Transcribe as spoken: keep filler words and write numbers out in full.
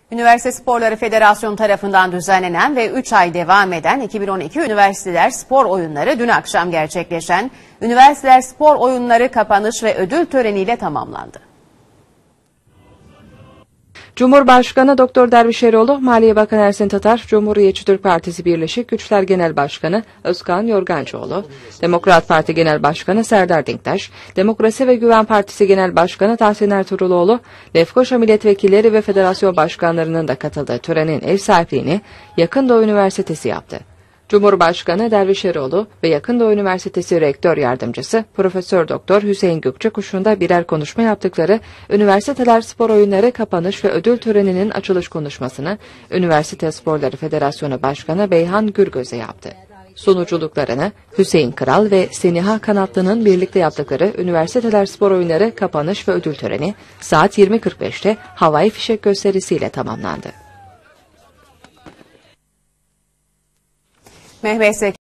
Üniversite Sporları Federasyonu tarafından düzenlenen ve üç ay devam eden iki bin on iki Üniversiteler Spor Oyunları dün akşam gerçekleşen Üniversiteler Spor Oyunları kapanış ve ödül töreniyle tamamlandı. Cumhurbaşkanı Doktor Derviş Eroğlu, Maliye Bakanı Ersin Tatar, Cumhuriyetçi Türk Partisi Birleşik Güçler Genel Başkanı Özkan Yorgancıoğlu, Demokrat Parti Genel Başkanı Serdar Denktaş, Demokrasi ve Güven Partisi Genel Başkanı Tahsin Ertuğruloğlu, Lefkoşa milletvekilleri ve federasyon başkanlarının da katıldığı törenin ev sahipliğini Yakın Doğu Üniversitesi yaptı. Cumhurbaşkanı Derviş Eroğlu ve Yakın Doğu Üniversitesi Rektör Yardımcısı Profesör Doktor Hüseyin Gökçekuş'un da birer konuşma yaptıkları Üniversiteler Spor Oyunları kapanış ve ödül töreninin açılış konuşmasını Üniversite Sporları Federasyonu Başkanı Beyhan Gürgöz'e yaptı. Sunuculuklarını Hüseyin Kral ve Seniha Kanatlı'nın birlikte yaptıkları Üniversiteler Spor Oyunları kapanış ve ödül töreni saat yirmi kırk beşte havai fişek gösterisiyle tamamlandı. Mehmet Zeki